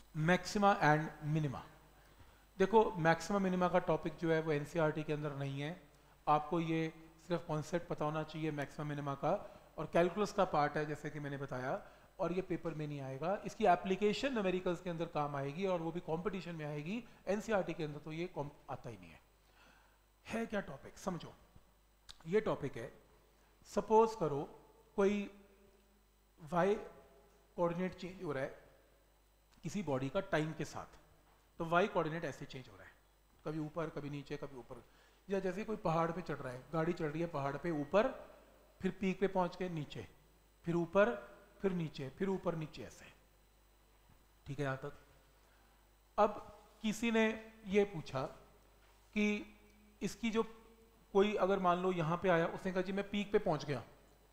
Maxima and minima. देखो maxima minima का topic जो है वो एनसीईआरटी के अंदर नहीं है, आपको ये सिर्फ कॉन्सेप्ट पता होना चाहिए मैक्सिमा मिनिमा का, और कैलकुलस का पार्ट है जैसे कि मैंने बताया, और ये पेपर में नहीं आएगा। इसकी एप्लीकेशन न्यूमेरिकल्स के अंदर काम आएगी और वो भी कंपटीशन में आएगी, एनसीईआरटी के अंदर तो ये आता ही नहीं है क्या टॉपिक समझो। ये टॉपिक है, सपोज करो कोई वाई कोऑर्डिनेट चेंज हो रहा है किसी बॉडी का टाइम के साथ, तो वाई कोऑर्डिनेट ऐसे चेंज हो रहा है, कभी ऊपर कभी नीचे कभी ऊपर, या जैसे कोई पहाड़ पे चढ़ रहा है, गाड़ी चढ़ रही है पहाड़ पे ऊपर, फिर पीक पे पहुंच के नीचे, फिर ऊपर, फिर नीचे, फिर ऊपर नीचे, ऐसे। ठीक है यहां तक। अब किसी ने ये पूछा कि इसकी जो कोई अगर मान लो यहां पे आया, उसने कहा जी मैं पीक पे पहुंच गया,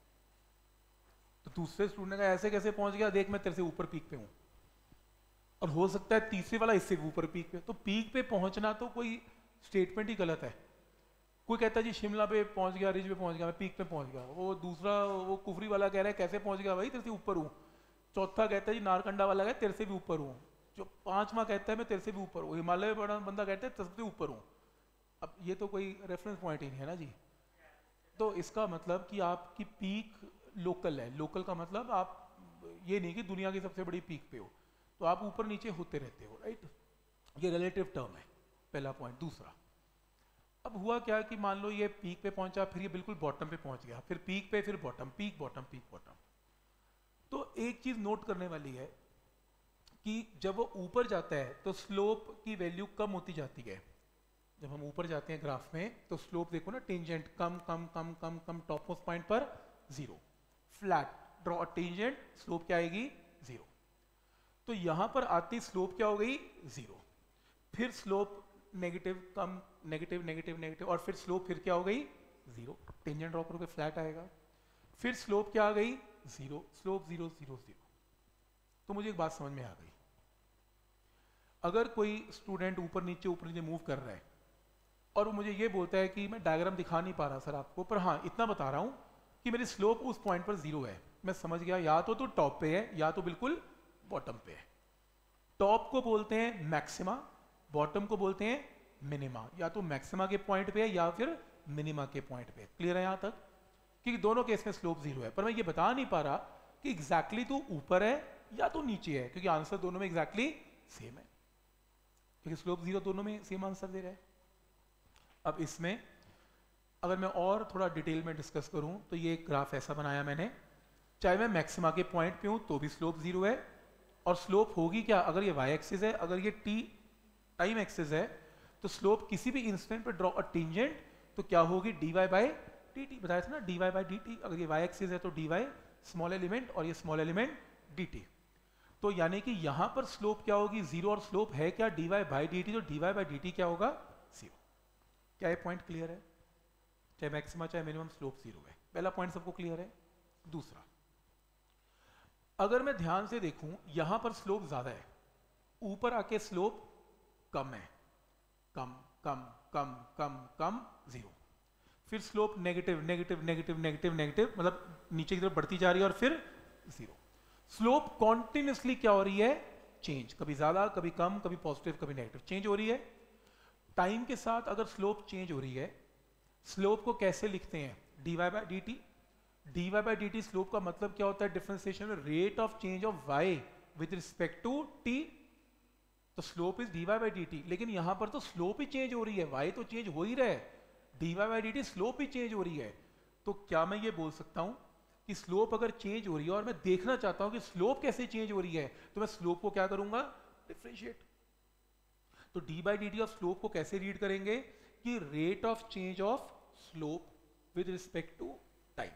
तो दूसरे स्टूडेंट ने कहा ऐसे कैसे पहुंच गया, देख मैं तेरे से ऊपर पीक पे हूं, और हो सकता है तीसरे वाला इससे ऊपर पीक पे। तो पीक पे पहुंचना तो कोई स्टेटमेंट ही गलत है। कोई कहता है जी शिमला पे पहुंच गया, रिज पे पहुंच गया, मैं पीक पे पहुंच गया, वो दूसरा वो कुफरी वाला कह रहा है कैसे पहुंच गया भाई, तेरे से ऊपर हूँ। चौथा कहता है जी नारकंडा वाला कहता है तेरे से भी ऊपर हूँ। जो पांचवा कहता है मैं तेरे से भी ऊपर हूँ। हिमालय बड़ा बंदा कहता है तेरे से ऊपर हूँ। अब ये तो कोई रेफरेंस पॉइंट ही नहीं है ना जी। तो इसका मतलब कि आपकी पीक लोकल है। लोकल का मतलब आप ये नहीं कि दुनिया की सबसे बड़ी पीक पे हो, तो आप ऊपर नीचे होते रहते हो, राइट। ये रिलेटिव टर्म है, पहला पॉइंट। दूसरा, अब हुआ क्या कि मान लो ये पीक पे पहुंचा, फिर ये बिल्कुल बॉटम पे पहुंच गया, फिर पीक पे, फिर bottom, peak bottom, peak bottom. तो एक चीज नोट करने वाली है कि जब वो ऊपर जाता है तो स्लोप की वैल्यू कम होती जाती है। जब हम ऊपर जाते हैं ग्राफ में तो स्लोप देखो ना, टेंजेंट कम कम कम कम कम, टॉप मोस्ट पॉइंट पर zero, flat, draw tangent, slope क्या आएगी, जीरो। तो यहां पर आती स्लोप क्या हो गई, जीरो, फिर स्लोप नेगेटिव, कम, नेगेटिव नेगेटिव नेगेटिव, और फिर स्लोप फिर क्या हो गई, जीरो, टेंजेंट ड्रॉ करोगे फ्लैट आएगा, फिर स्लोप क्या आ गई, zero, slope zero zero zero. तो मुझे एक बात समझ में आ गई, अगर कोई स्टूडेंट ऊपर नीचे मूव कर रहा है और वो मुझे ये बोलता है कि मैं डायग्राम दिखा नहीं पा रहा सर आपको, पर हाँ इतना बता रहा हूं कि मेरी स्लोप उस पॉइंट पर जीरो है, मैं समझ गया, या तो टॉप पे है या तो बिल्कुल बॉटम पे है। टॉप को बोलते हैं मैक्सिमा, बॉटम को बोलते हैं मिनिमा। या तो मैक्सिमा के पॉइंट पे है या फिर मिनिमा के पॉइंट पे। क्लियर है यहां तक? क्योंकि दोनों केस में स्लोप जीरो है, पर मैं ये बता नहीं पा रहा कि एग्जैक्टली तो ऊपर है या तो नीचे है, क्योंकि आंसर दोनों में एग्जैक्टली सेम है, क्योंकि स्लोप जीरो दोनों में सेम आंसर दे रहा है। अब इसमें अगर मैं और थोड़ा डिटेल में डिस्कस करूं तो ये ग्राफ ऐसा बनाया मैंने, चाहे मैं मैक्सिमा के पॉइंट पे हूं तो भी स्लोप जीरो है, और स्लोप होगी क्या, अगर ये वाई एक्सिस है, अगर ये टी टाइम एक्सिस है, तो स्लोप किसी भी इंस्टेंट पे ड्रॉ अ टेंजेंट तो क्या होगी, D Y by D T. बताया था ना, D Y by D T. अगर ये वाई एक्सिस है तो डी वाई स्मॉल एलिमेंट और ये स्मॉल एलिमेंट डी टी। तो यानी कि यहां पर स्लोप क्या होगी, जीरो, और स्लोप है क्या, D Y by D T, तो D Y by D T क्या होगा, जीरो। क्या ये पॉइंट क्लियर है? चाहे मैक्सिमा चाहे मिनिमम स्लोप जीरो है। पहला पॉइंट सबको क्लियर है। दूसरा, अगर मैं ध्यान से देखूं यहां पर स्लोप ज्यादा है, ऊपर आके स्लोप कम है, कम कम कम कम कम, जीरो, फिर slope negative negative negative negative negative, मतलब नीचे की तरफ बढ़ती जा रही है, और फिर जीरो। स्लोप कॉन्टिन्यूसली क्या हो रही है, चेंज, कभी ज्यादा कभी कम, कभी पॉजिटिव कभी नेगेटिव, चेंज हो रही है। टाइम के साथ अगर स्लोप चेंज हो रही है, स्लोप को कैसे लिखते हैं, d Y by D t. D Y by D t slope का मतलब क्या होता है डिफरेंशिएशन में, rate of change of y with respect to t. तो slope is d Y by D t, लेकिन यहां पर तो स्लोप ही चेंज हो रही है, वाई तो चेंज हो ही रहा है, d Y by D t slope ही चेंज हो रही है। तो क्या मैं ये बोल सकता हूं कि स्लोप अगर चेंज हो रही है और मैं देखना चाहता हूं कि स्लोप कैसे चेंज हो रही है, तो मैं स्लोप को क्या करूंगा, डिफरेंशिएट। तो d by D t of slope को कैसे रीड करेंगे कि rate of change of slope with respect to time.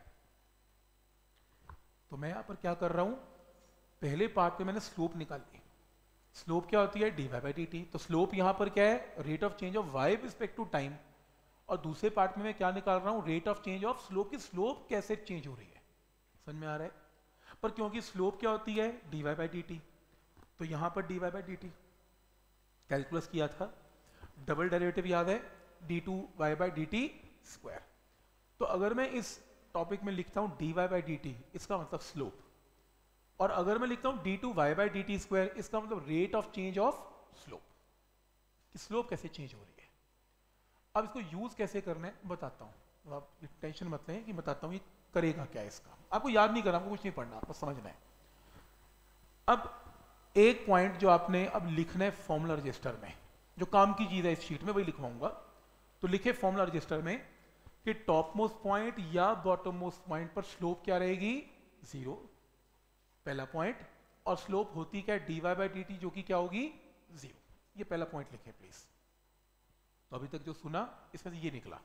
तो मैं यहां पर क्या कर रहा हूं, पहले पार्ट में मैंने स्लोप निकाल ली। स्लोप क्या होती है, d Y by D T. तो स्लोप यहां पर क्या है, rate of change of y with respect to time. और दूसरे पार्ट में मैं क्या निकाल रहा हूं, rate of change of slope, की स्लोप कैसे चेंज हो रही है। समझ में आ रहा है? पर क्योंकि स्लोप क्या होती है, d Y by D T, तो यहां पर d Y by D t calculus किया था, डबल डेरिवेटिव याद है, d two y by D t square. तो अगर मैं इस टॉपिक में लिखता हूं d Y by D t, इसका मतलब स्लोप, और अगर मैं लिखता हूं d2y/dt², इसका मतलब rate of change of slope, कि स्लोप कैसे चेंज हो रही है। अब इसको यूज कैसे करना है बताता हूं, आप टेंशन मत लें कि बताता हूं ये करेगा क्या। इसका आपको याद नहीं करना, आपको कुछ नहीं पढ़ना, आपको समझना है। अब एक पॉइंट जो आपने अब लिखना है फॉर्मूला रजिस्टर में, जो काम की चीज है इस शीट में वही लिखवाऊंगा। तो लिखे फॉर्मूला रजिस्टर में कि टॉप मोस्ट पॉइंट या बॉटम मोस्ट पॉइंट पर स्लोप क्या रहेगी, 0, पहला पॉइंट, और स्लोप होती क्या है, dy/dt, जो कि क्या होगी 0। ये पहला पॉइंट लिखे प्लीज। तो अभी तक जो सुना इसमें से ये निकला।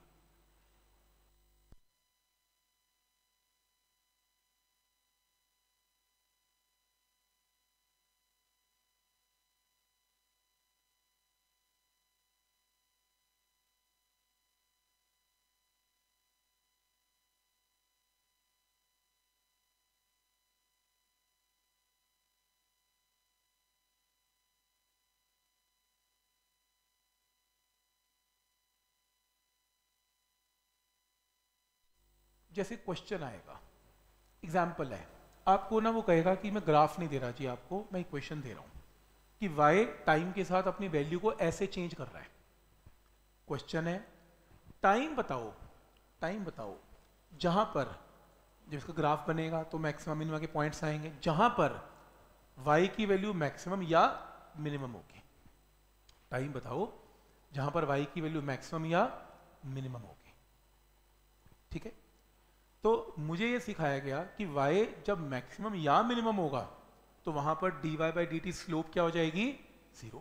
जैसे क्वेश्चन आएगा, एग्जाम्पल है, आपको ना वो कहेगा कि मैं ग्राफ नहीं दे रहा जी आपको, मैं इक्वेशन दे रहा हूं कि y टाइम के साथ अपनी वैल्यू को ऐसे चेंज कर रहा है। क्वेश्चन है टाइम बताओ, टाइम बताओ जहां पर जब इसका ग्राफ बनेगा तो मैक्सिमम मिनिमम के पॉइंट्स आएंगे जहां पर y की वैल्यू मैक्सिमम या मिनिमम होगी। टाइम बताओ जहां पर y की वैल्यू मैक्सिमम या मिनिमम होगी। ठीक है, तो मुझे ये सिखाया गया कि y जब मैक्सिमम या मिनिमम होगा तो वहां पर dy/dt स्लोप क्या हो जाएगी, 0,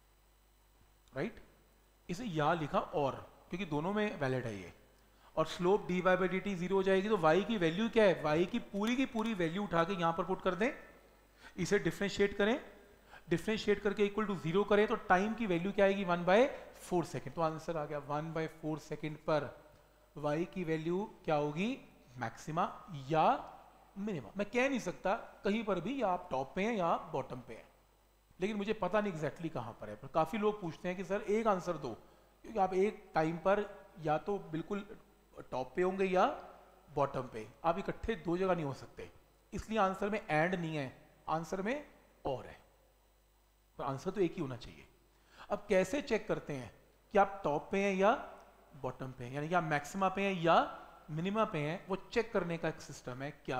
राइट। इसे या लिखा और, क्योंकि दोनों में वैलिड है ये, और स्लोप dy/dt 0 हो जाएगी। तो y की वैल्यू क्या है, y की पूरी वैल्यू उठा के यहां पर पुट कर दें, इसे डिफरेंशिएट करें, डिफरेंशिएट करके इक्वल टू 0 करें, तो टाइम की वैल्यू क्या आएगी, 1/4 सेकेंड। तो आंसर आ गया 1/4 सेकेंड पर y की वैल्यू क्या होगी, मैक्सिमा या मिनिमा। मैं कह नहीं सकता कहीं पर भी या आप टॉप पे हैं या आप बॉटम पे हैं, लेकिन मुझे पता नहीं एग्जैक्टली कहां पर है। पर काफी लोग पूछते हैं कि सर एक आंसर दो, क्योंकि आप एक टाइम पर या तो बिल्कुल टॉप पे होंगे या बॉटम पे, आप इकट्ठे दो जगह नहीं हो सकते। इसलिए आंसर में एंड नहीं है, आंसर में और है, पर आंसर तो एक ही होना चाहिए। अब कैसे चेक करते हैं कि आप टॉप पे हैं या बॉटम पे हैं, यानी कि आप मैक्सिमा पे हैं या मिनिमा पे हैं, वो चेक करने का एक सिस्टम है। क्या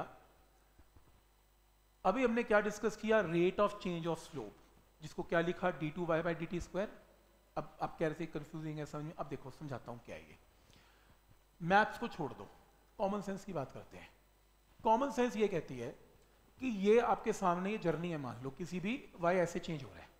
अभी हमने क्या डिस्कस किया, rate of change of slope, जिसको क्या लिखा, d2y/dt²। अब आप कह रहे थे कंफ्यूजिंग है समझ में, अब देखो समझाता हूं क्या है ये। मैथ्स को छोड़ दो, कॉमन सेंस की बात करते हैं। कॉमन सेंस ये कहती है कि ये आपके सामने ये जर्नी है, मान लो किसी भी y ऐसे चेंज हो रहा है,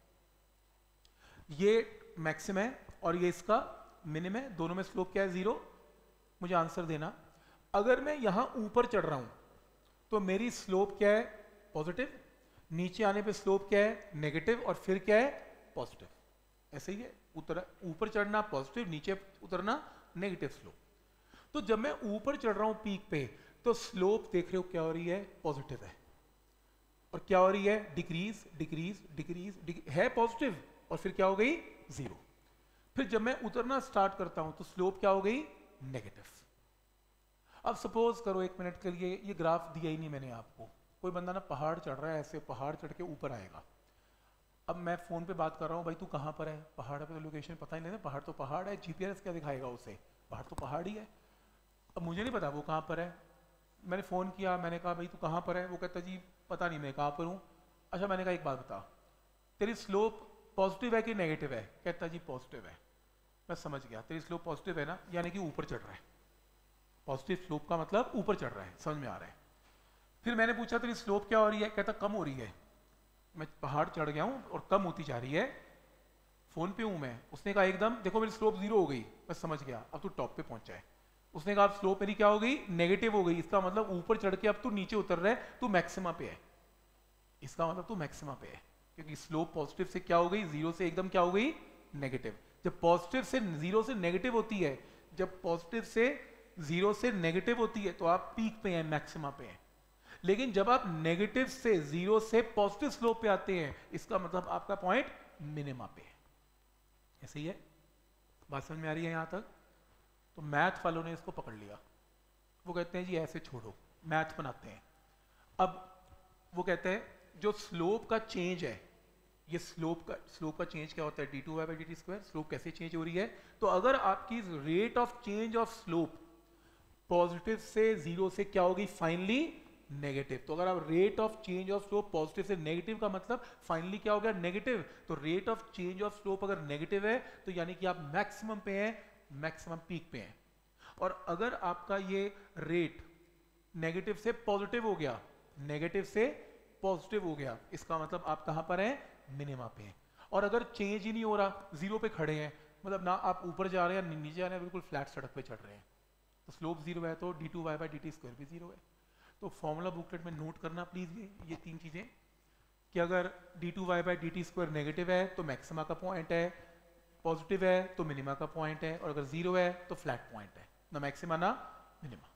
ये मैक्सिमम है और ये इसका मिनिमम है, दोनों में स्लोप क्या है, 0। मुझे आंसर देना, अगर मैं यहां ऊपर चढ़ रहा हूं तो मेरी स्लोप क्या है, पॉजिटिव, नीचे आने पे स्लोप क्या है, नेगेटिव, और फिर क्या है, पॉजिटिव। ऐसे ही है, ऊपर चढ़ना पॉजिटिव, नीचे उतरना नेगेटिव स्लोप। तो जब मैं ऊपर चढ़ रहा हूं पीक पे, तो स्लोप देख रहे हो क्या हो रही है, पॉजिटिव है, और क्या हो रही है, डिक्रीज डिक्रीज डिक्रीज, है पॉजिटिव, और फिर क्या हो गई, 0। फिर जब मैं उतरना स्टार्ट करता हूं तो स्लोप क्या हो गई, नेगेटिव। अब सपोज करो एक मिनट के लिए, ये ग्राफ दिया ही नहीं मैंने आपको, कोई बंदा ना पहाड़ चढ़ रहा है, ऐसे पहाड़ चढ़ के ऊपर आएगा। अब मैं फोन पे बात कर रहा हूँ, भाई तू कहाँ पर है, पहाड़ पे, तो लोकेशन पता ही नहीं, पहाड़ तो पहाड़ है, जीपीएस क्या दिखाएगा उसे, पहाड़ तो पहाड़ ही है। अब मुझे नहीं पता वो कहाँ पर है, मैंने फ़ोन किया, मैंने कहा भाई तू कहाँ पर है, वो कहता जी पता नहीं मैं कहाँ पर हूँ। अच्छा मैंने कहा एक बात बता, तेरी स्लोप पॉजिटिव है कि नेगेटिव है, कहता जी पॉजिटिव है। मैं समझ गया, तेरी स्लोप पॉजिटिव है ना, यानी कि ऊपर चढ़ रहा है, पॉजिटिव स्लोप का मतलब ऊपर चढ़ रहा है, समझ में आ रहा है। फिर मैंने पूछा तेरी स्लोप क्या हो रही है, कहता कम हो रही है, मैं पहाड़ चढ़ गया हूँ और कम होती जा रही है, फोन पे हूँ मैं। उसने कहा एकदम देखो मेरी स्लोप 0 हो गई, मैं समझ गया, अब तू टॉप पे पहुंचा है। उसने कहा स्लोप मेरी क्या हो गई, नेगेटिव हो गई, इसका मतलब ऊपर चढ़ के अब तू नीचे उतर रहा है, तू मैक्सिमा पे है, इसका मतलब तू मैक्सिमा पे है, क्योंकि स्लोप पॉजिटिव से क्या हो गई, 0 से एकदम क्या हो गई, नेगेटिव। जब पॉजिटिव से 0 से नेगेटिव होती है, जब पॉजिटिव से 0 से नेगेटिव होती है तो आप पीक पे हैं, मैक्सिमा पे हैं। लेकिन जब आप नेगेटिव से 0 से पॉजिटिव स्लोप पे आते हैं, इसका मतलब आपका पॉइंट मिनिमा पे है। ऐसे ही है, बात समझ में आ रही है यहां तक? तो मैथ वालों ने इसको पकड़ लिया, वो कहते हैं जी ऐसे छोड़ो, मैथ बनाते हैं। अब वो कहते हैं जो स्लोप का चेंज है, ये स्लोप का चेंज क्या होता है, d2y by dt square. Slope कैसे चेंज हो रही है, तो अगर आपकी rate of change of slope positive से जीरो से क्या होगी, फाइनली नेगेटिव। तो अगर आप rate of change of slope positive से नेगेटिव का मतलब फाइनली क्या हो गया, नेगेटिव। तो rate of change of slope अगर नेगेटिव है तो यानी कि आप मैक्सिमम पे हैं, मैक्सिमम पीक पे हैं। और अगर आपका ये रेट नेगेटिव से पॉजिटिव हो गया, नेगेटिव से पॉजिटिव हो गया, इसका मतलब आप कहां पर हैं, मिनिमा पे हैं। और अगर चेंज ही नहीं हो रहा, जीरो पे खड़े हैं, मतलब ना आप ऊपर जा रहे हैं नीचे जा रहे हैं, बिल्कुल फ्लैट सड़क पे चढ़ रहे हैं, तो स्लोप जीरो है तो d2y बाई dt स्क्वायर भी जीरो है। तो फॉर्मूला बुकलेट में नोट करना प्लीज ये तीन चीजें, कि अगर d2y by dt square negative है तो मैक्सिमा का पॉइंट है, पॉजिटिव है तो मिनिमा का पॉइंट है, और अगर जीरो है तो फ्लैट पॉइंट है, ना मैक्सिमा ना मिनिमा।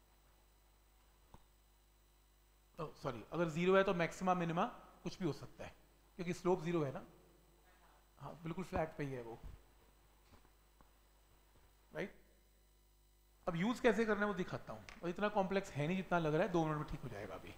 सॉरी, अगर जीरो है तो मैक्सिमा मिनिमा कुछ भी हो सकता है, क्योंकि स्लोप जीरो है ना। हाँ बिल्कुल फ्लैट पे ही है वो, राइट। अब यूज कैसे करना है वो दिखाता हूं, और इतना कॉम्प्लेक्स है नहीं जितना लग रहा है, 2 मिनट में ठीक हो जाएगा अभी।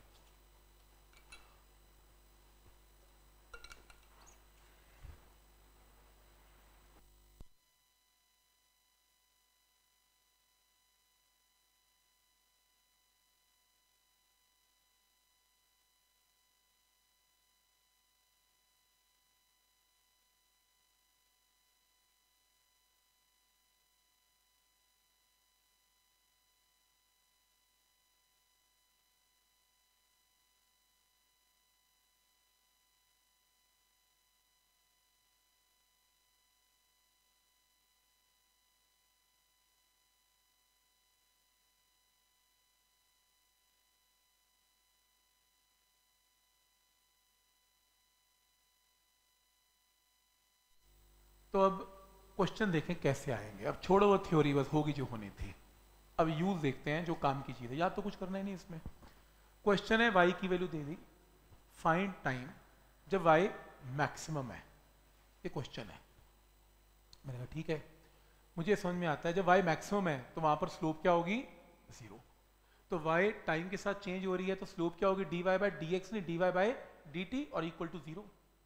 तो अब क्वेश्चन देखें कैसे आएंगे। अब छोड़ो वो थ्योरी, बस होगी जो होनी थी। अब यूज देखते हैं, जो काम की चीज है, या तो कुछ करना ही नहीं इसमें। क्वेश्चन है y की वैल्यू दे दी, फाइंड टाइम जब y मैक्सिमम है, ये क्वेश्चन है। मैंने कहा ठीक है, मुझे समझ में आता है जब y मैक्सिमम है तो वहां पर स्लोप क्या होगी, जीरो। तो y टाइम के साथ चेंज हो रही है तो स्लोप क्या होगी, dy बाई dx नहीं, dy बाई dt और इक्वल टू जीरो।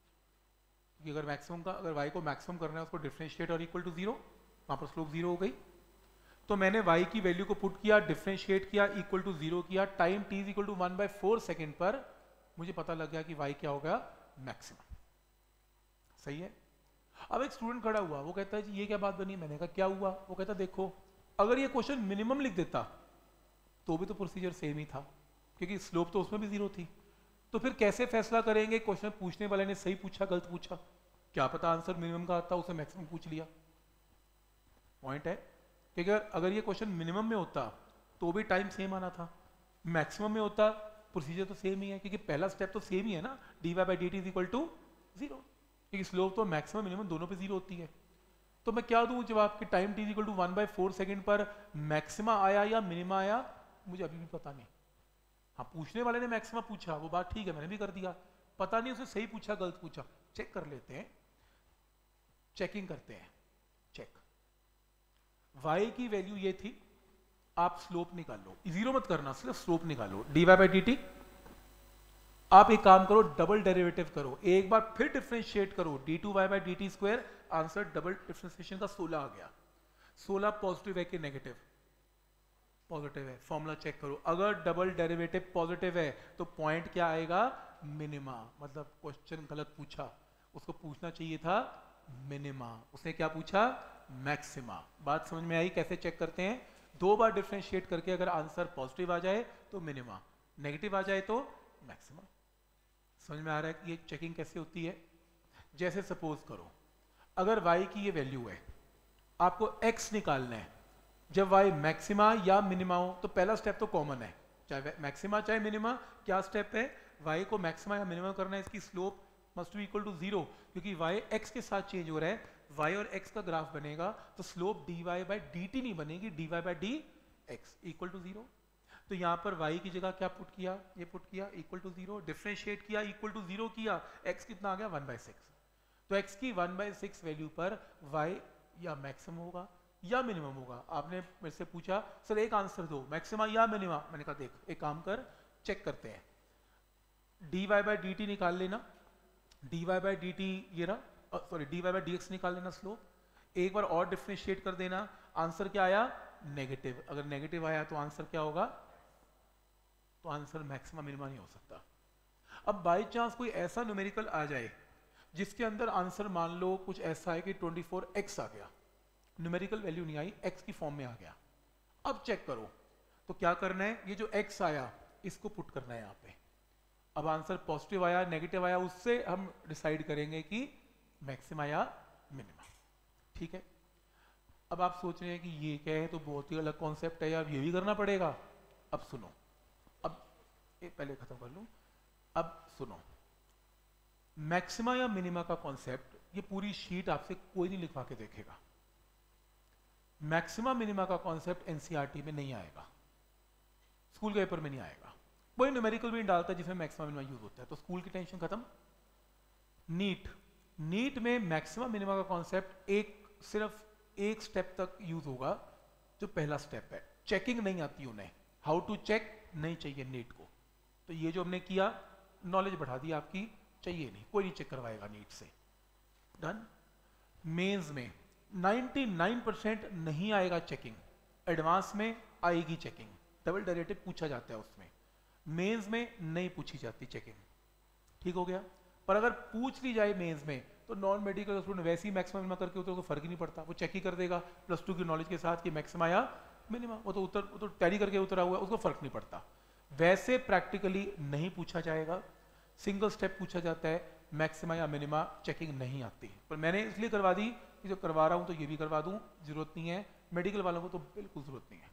अगर मैक्सिमम का, अगर y को मैक्सिमम करना है उसको डिफरेंशिएट और इक्वल टू जीरो, वहां पर स्लोप जीरो हो गई। तो मैंने y की वैल्यू को पुट किया, डिफरेंशिएट किया, इक्वल टू जीरो किया, time t equal to 1/4 second पर मुझे पता लग गया कि y क्या होगा, मैक्सिमम। सही है। अब एक स्टूडेंट खड़ा हुआ, वो कहता है जी ये क्या बात बनी। मैंने कहा क्या हुआ, वो कहता देखो अगर ये क्वेश्चन मिनिमम लिख देता तो भी तो प्रोसीजर सेम ही था, क्योंकि स्लोप तो उसमें भी जीरो थी। तो फिर कैसे फैसला करेंगे, क्वेश्चन पूछने वाले ने सही पूछा गलत पूछा, क्या पता आंसर मिनिमम का आता, उसे मैक्सिमम पूछ लिया। पॉइंट है कि अगर ये क्वेश्चन मिनिमम में होता तो भी टाइम सेम आना था, मैक्सिमम में होता प्रोसीजर तो सेम ही है, क्योंकि पहला स्टेप तो सेम ही है ना, dy by dt is equal to zero, क्योंकि स्लोप तो मैक्सिमम मिनिमम दोनों पे जीरो होती है। तो मैं क्या दूं जवाब कि time t equal to 1/4 second पर मैक्सिमा आया या मिनिमा आया, मुझे अभी भी पता नहीं। हाँ पूछने वाले ने मैक्सिमा पूछा, वो बात ठीक है, मैंने भी कर दिया, पता नहीं उसे सही पूछा गलत पूछा, चेक कर लेते हैं, चेकिंग करते हैं। चेक, y की वैल्यू ये थी, आप स्लोप निकालो, जीरो मत करना, सिर्फ स्लोप निकालो, dy बाई dt। आप एक काम करो, डबल डेरिवेटिव करो, एक बार फिर डिफरेंशिएट करो, d2y by dt square, answer double differentiation का 16 आ गया। 16 पॉजिटिव है कि नेगेटिव, पॉजिटिव है। फॉर्मूला चेक करो, अगर डबल डेरिवेटिव पॉजिटिव है तो पॉइंट क्या आएगा, मिनिमा। मतलब क्वेश्चन गलत पूछा, उसको पूछना चाहिए था मिनिमा, उसने क्या पूछा, मैक्सिमा। बात समझ में आई कैसे चेक करते हैं, 2 बार डिफरेंशिएट करके अगर आंसर पॉजिटिव आ जाए तो मिनिमा, नेगेटिव आ जाए तो मैक्सिमा। समझ में आ रहा है कि ये चेकिंग कैसे होती है। जैसे सपोज करो अगर y की ये वैल्यू है, आपको x निकालना है, जब y मैक्सिमा या मिनिमा हो तो पहला स्टेप तो कॉमन है, चाहे मैक्सिमा चाहे मिनिमा, क्या स्टेप है, y को मैक्सिमा या मिनिमा करना है, इसकी slope must be equal to zero, क्योंकि y x के साथ चेंज हो रहा है, y और x का ग्राफ बनेगा तो स्लोप dy बाई dt नहीं बनेगी, dy by dx equal to zero. तो यहाँ पर y की जगह क्या पुट किया, ये पुट किया इक्वल टू जीरो, डिफरेंशिएट किया इक्वल टू जीरो किया, x कितना आ गया 1/6। तो x की 1/6 वैल्यू पर y या मैक्सिमम होगा या मिनिमम होगा। आपने मेरे से पूछा सर एक आंसर दो, मैक्सिमा या मिनिमा, मैंने कहा देख एक काम कर, चेक करते हैं। D Y by D t निकाल लेना, d Y by D t ये ना, sorry d Y by d x निकाल लेना स्लोप, एक बार और डिफरेंशिएट कर देना, आंसर क्या आया नेगेटिव। अगर नेगेटिव आया तो आंसर क्या होगा, तो आंसर मैक्सिमम मिनिमम नहीं हो सकता। अब बाई चांस कोई ऐसा न्यूमेरिकल आ जाए जिसके अंदर आंसर मान लो कुछ ऐसा है कि 24x आ गया, न्यूमेरिकल वैल्यू नहीं आई, x की फॉर्म में आ गया, अब चेक करो तो क्या करना है, ये जो x आया इसको पुट करना है यहाँ पे। अब आंसर पॉजिटिव आया नेगेटिव आया, उससे हम डिसाइड करेंगे कि मैक्सिमा या मिनिमा। ठीक है, अब आप सोच रहे हैं कि ये क्या है, तो बहुत ही अलग कॉन्सेप्ट है यार, ये भी करना पड़ेगा। अब सुनो, अब पहले खत्म कर लूं, अब सुनो, मैक्सिमा या मिनिमा का कॉन्सेप्ट ये पूरी शीट आपसे कोई नहीं लिखवा के देखेगा। मैक्सिमा मिनिमा का कॉन्सेप्ट एनसीईआरटी में नहीं आएगा, स्कूल के पेपर में नहीं आएगा, कोई न्यूमेरिकल भी नहीं डालता है जिसमें मैक्सिमा मिनिमा यूज होता है, तो स्कूल की टेंशन खत्म। नीट में मैक्सिमा मिनिमा का कॉन्सेप्ट सिर्फ एक स्टेप तक यूज होगा, जो पहला स्टेप है, चेकिंग नहीं आती उन्हें, हाउ टू चेक नहीं चाहिए नीट को। तो ये जो हमने किया नॉलेज बढ़ा दी आपकी, चाहिए नहीं, कोई नहीं चेक करवाएगा नीट से, डन। मेंस में 99% नहीं आएगा चेकिंग, एडवांस में आएगी चेकिंग, डबल डेरिवेटिव पूछा जाता है उसमें, मेंस में नहीं पूछी जाती चेकिंग। ठीक हो गया, पर अगर पूछ ली जाए मेंस में तो नॉन मेडिकल स्टूडेंट वैसे ही मैक्सिमम मिनिमा करके उतर को फर्क ही नहीं पड़ता, वो चेक ही कर देगा +2 की नॉलेज के साथ कि मैक्सिमा या मिनिमा, वो तो टैली करके उतरा हुआ है, उसको फर्क नहीं पड़ता। वैसे प्रैक्टिकली नहीं पूछा जाएगा, सिंगल स्टेप पूछा जाता है, मैक्सिमा या मिनिमा चेकिंग नहीं आती। पर मैंने इसलिए करवा दी कि जो करवा रहा हूं तो ये भी करवा दूं, जरूरत नहीं है, मेडिकल वालों को तो बिल्कुल जरूरत नहीं है।